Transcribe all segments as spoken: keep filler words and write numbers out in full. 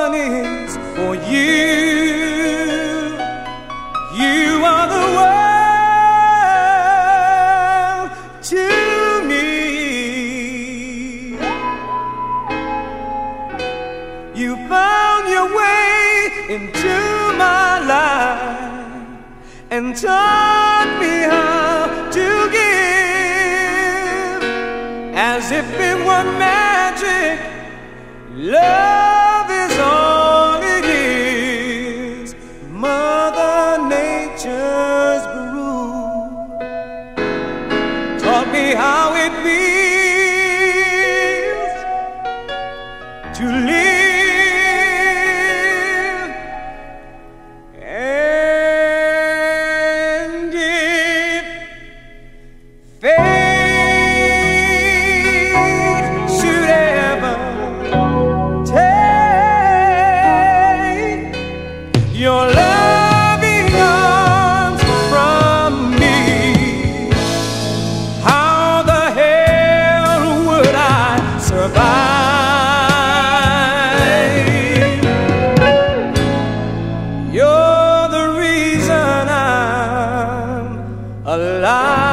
one is for you. You are the world to me. You found your way into my life and taught me how to give, as if it were magic. Love is all it is, Mother Nature's brew. Taught me how it feels to live, and if fate should ever take your loving arms from me, how the hell would I survive? You're the reason I'm alive.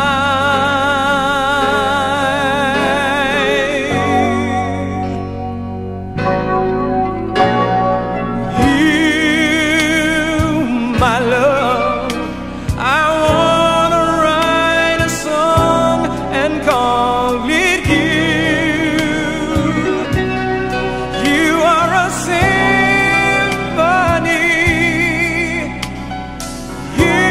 My love, I wanna write a song and call it you. You are a symphony. You,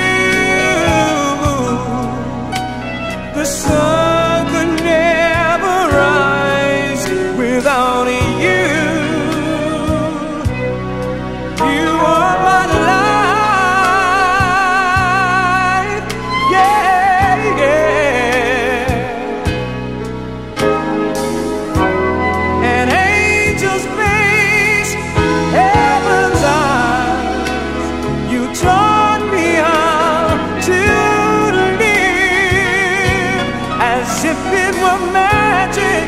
the sun could never rise without you. You are my life. An angel's face, heaven's eyes. You taught me how to live, as if it were magic.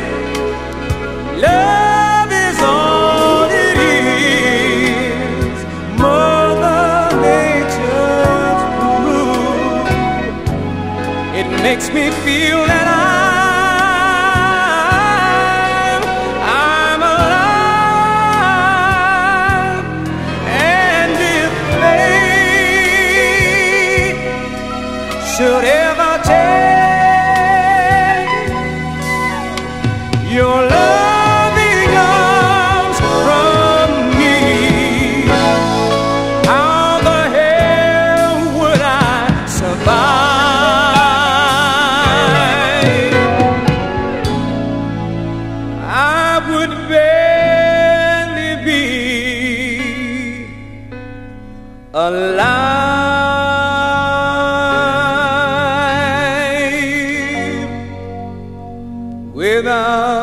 Love is all it is, Mother Nature's brew. It makes me feel that I'm, I'm alive. And if fate should ever take your loving arms from me, how the hell would I survive? I would barely be alive without